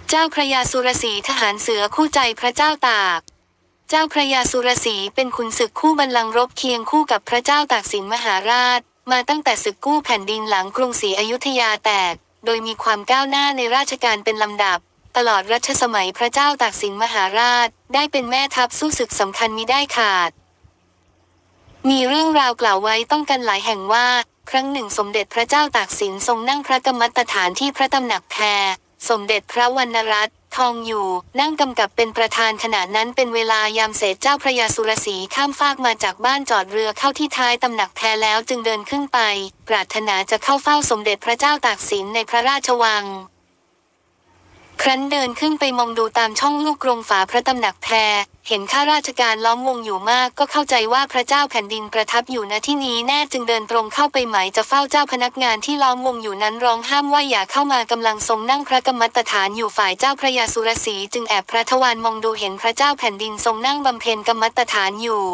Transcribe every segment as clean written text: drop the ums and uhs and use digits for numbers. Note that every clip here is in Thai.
เจ้าพระยาสุรศรีทหารเสือคู่ใจพระเจ้าตากเจ้าพระยาสุรศรีเป็นขุนศึกคู่บัลลังก์รบเคียงคู่กับพระเจ้าตากสินมหาราชมาตั้งแต่ศึกกู้แผ่นดินหลังกรุงศรีอยุธยาแตกโดยมีความก้าวหน้าในราชการเป็นลำดับตลอดรัชสมัยพระเจ้าตากสินมหาราชได้เป็นแม่ทัพสู้ศึกสำคัญมิได้ขาดมีเรื่องราวกล่าวไว้ต้องกันหลายแห่งว่าครั้งหนึ่งสมเด็จพระเจ้าตากสินทรงนั่งพระกมัตฐานที่พระตำหนักแพรสมเด็จพระวรรณรัตน์ทองอยู่นั่งกำกับเป็นประธานขณะนั้นเป็นเวลายามเสด็จเจ้าพระยาสุรศรีข้ามฟากมาจากบ้านจอดเรือเข้าที่ท้ายตำหนักแพรแล้วจึงเดินขึ้นไปปรารถนาจะเข้าเฝ้าสมเด็จพระเจ้าตากสินในพระราชวังครั้นเดินขึ้นไปมองดูตามช่องลูกกรงฝาพระตำหนักแพรเห็นข้าราชการล้อมวงอยู่มากก็เข้าใจว่าพระเจ้าแผ่นดินประทับอยู่ณที่นี้แน่จึงเดินตรงเข้าไปหมายจะเฝ้าเจ้าพนักงานที่ล้อมวงอยู่นั้นร้องห้ามว่าอย่าเข้ามากำลังทรงนั่งพระกมัตฐานอยู่ฝ่ายเจ้าพระยาสุรศรีจึงแอบพระทวารมองดูเห็นพระเจ้าแผ่นดินทรงนั่งบำเพ็ญกมัตฐานอยู่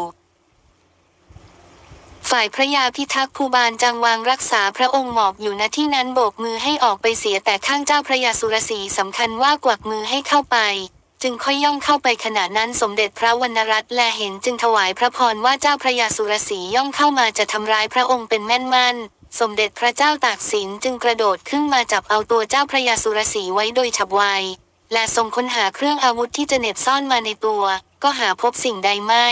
ฝ่ายพระยาพิทักษ์ภูบาลจังวางรักษาพระองค์หมอบอยู่ณที่นั้นโบกมือให้ออกไปเสียแต่ข้างเจ้าพระยาสุรศรีสำคัญว่ากวักมือให้เข้าไปจึงค่อยย่องเข้าไปขณะนั้นสมเด็จพระวรรณรัตน์แลเห็นจึงถวายพระพรว่าเจ้าพระยาสุรศรีย่องเข้ามาจะทำร้ายพระองค์เป็นแม่นมั่นสมเด็จพระเจ้าตากสินจึงกระโดดขึ้นมาจับเอาตัวเจ้าพระยาสุรศรีไว้โดยฉับไวและทรงค้นหาเครื่องอาวุธที่จะเหน็บซ่อนมาในตัวก็หาพบสิ่งใดไม่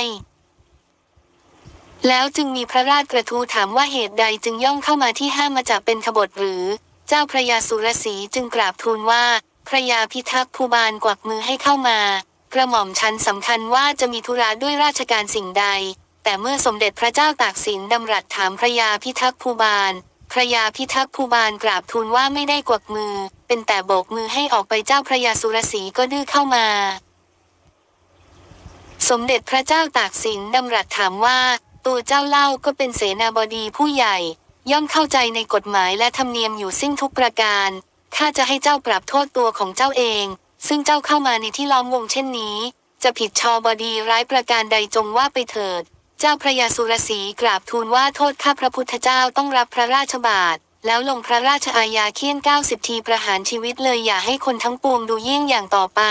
แล้วจึงมีพระราชกระทู้ถามว่าเหตุใดจึงย่องเข้ามาที่ห้ามมาจับเป็นขบฏหรือเจ้าพระยาสุรศรีจึงกราบทูลว่าพระยาพิทักษ์ภูบาลกวักมือให้เข้ามากระหม่อมชั้นสำคัญว่าจะมีธุระด้วยราชการสิ่งใดแต่เมื่อสมเด็จพระเจ้าตากสินดำรัสถามพระยาพิทักษ์ภูบาลพระยาพิทักษ์ภูบาลกราบทูลว่าไม่ได้กวักมือเป็นแต่โบกมือให้ออกไปเจ้าพระยาสุรศรีก็ดื้อเข้ามาสมเด็จพระเจ้าตากสินดำรัสถามว่าตัวเจ้าเล่าก็เป็นเสนาบดีผู้ใหญ่ย่อมเข้าใจในกฎหมายและธรรมเนียมอยู่สิ้นทุกประการข้าจะให้เจ้าปรับโทษตัวของเจ้าเองซึ่งเจ้าเข้ามาในที่ล้อมวงเช่นนี้จะผิดชบดีร้ายประการใดจงว่าไปเถิดเจ้าพระยาสุรศรีกราบทูลว่าโทษข้าพระพุทธเจ้าต้องรับพระราชบาทแล้วลงพระราชอาญาเฆี่ยน90 ทีประหารชีวิตเลยอย่าให้คนทั้งปวงดูเยี่ยงอย่างต่อไป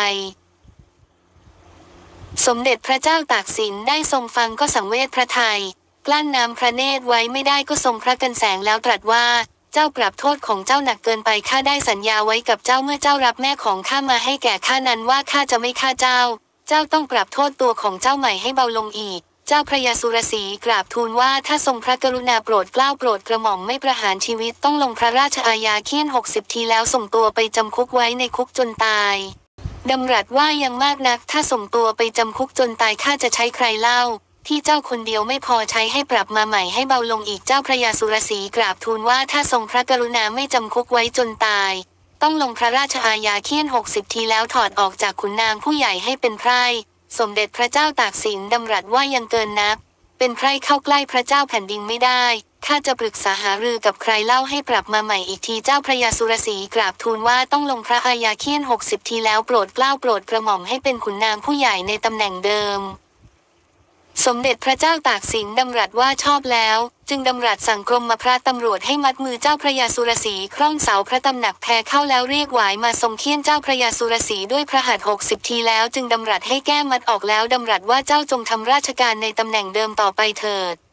สมเด็จพระเจ้าตากสินได้ทรงฟังก็สังเวชพระทัยกลั้นน้ำพระเนตรไว้ไม่ได้ก็ทรงพระกันแสงแล้วตรัสว่าเจ้าปรับโทษของเจ้าหนักเกินไปข้าได้สัญญาไว้กับเจ้าเมื่อเจ้ารับแม่ของข้ามาให้แก่ข้านั้นว่าข้าจะไม่ฆ่าเจ้าต้องปรับโทษตัวของเจ้าใหม่ให้เบาลงอีกเจ้าพระยาสุรศรีกราบทูลว่าถ้าทรงพระกรุณาโปรดเกล้าโปรดกระหม่อมไม่ประหารชีวิตต้องลงพระราชอาญาเฆี่ยน60 ทีแล้วส่งตัวไปจำคุกไว้ในคุกจนตายดำรัสว่ายังมากนักถ้าส่งตัวไปจำคุกจนตายข้าจะใช้ใครเล่าที่เจ้าคนเดียวไม่พอใช้ให้ปรับมาใหม่ให้เบาลงอีกเจ้าพระยาสุรศรีกราบทูลว่าถ้าทรงพระกรุณาไม่จำคุกไว้จนตายต้องลงพระราชอาญาเฆี่ยน60 ทีแล้วถอดออกจากขุนนางผู้ใหญ่ให้เป็นไพร่สมเด็จพระเจ้าตากสินดำรัสว่ายังเกินนักเป็นไพร่เข้าใกล้พระเจ้าแผ่นดินไม่ได้ข้าจะปรึกษาหารือกับใครเล่าให้ปรับมาใหม่อีกทีเจ้าพระยาสุรศรีกราบทูลว่าต้องลงพระอาญาเฆี่ยน60 ทีแล้วโปรดเกล้าโปรดกระหม่อมให้เป็นขุนนางผู้ใหญ่ในตำแหน่งเดิมสมเด็จพระเจ้าตากสินดำรัสว่าชอบแล้วจึงดำรัสสั่งกรมพระตำรวจให้มัดมือเจ้าพระยาสุรศรีคล้องเสาพระตำหนักแพรเข้าแล้วเรียกหวายมาทรงเฆี่ยนเจ้าพระยาสุรศรีด้วยพระหัตถ์60 ทีแล้วจึงดำรัสให้แก้มัดออกแล้วดำรัสว่าเจ้าจงทำราชการในตำแหน่งเดิมต่อไปเถิด